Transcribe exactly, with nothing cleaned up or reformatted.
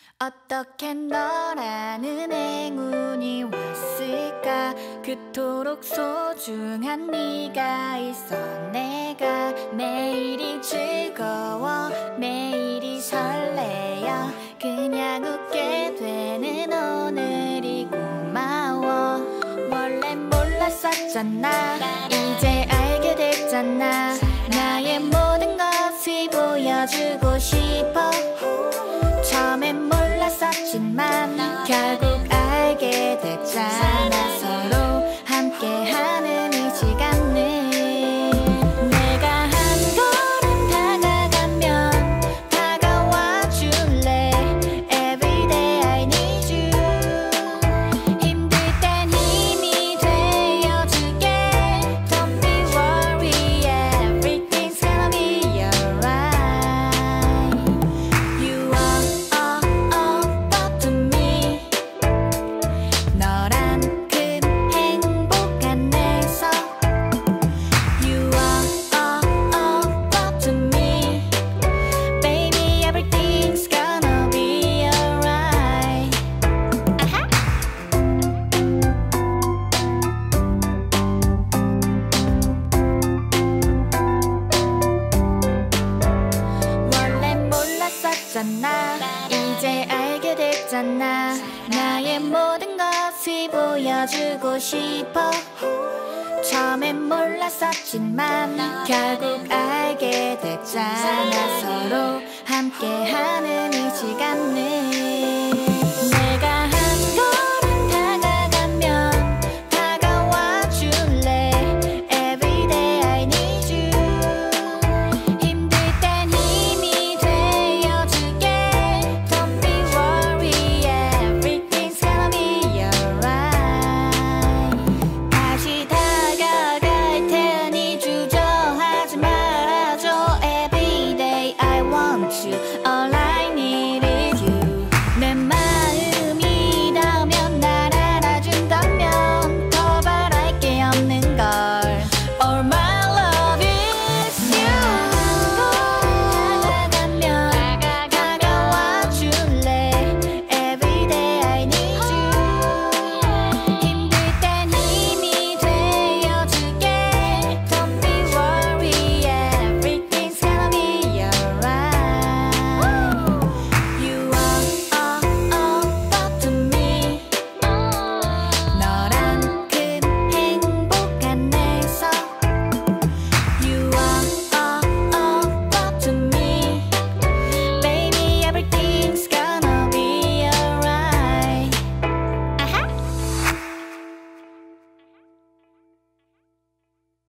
어떻게 너라는 행운이 왔을까. 그토록 소중한 네가 있어. 내가 매일이 즐거워, 매일이 설레어. 그냥 웃게 되는 오늘이 고마워. 원래 몰랐었잖아, 이제 알게 됐잖아. 나의 모든 것을 보여주고 싶어. 처음엔 몰랐었지만 결국 알게 됐잖아. 서로 함께하는 이 시간을. 내가 한 걸음 다가가면 다가와 줄래. Everyday I need you. 힘들 땐 힘이 되어줄게. Don't be worried, everything's gonna be alright. You are 이제 알게 됐잖아. 나의 모든 것을 보여주고 싶어. 처음엔 몰랐었지만 결국 알게 됐잖아.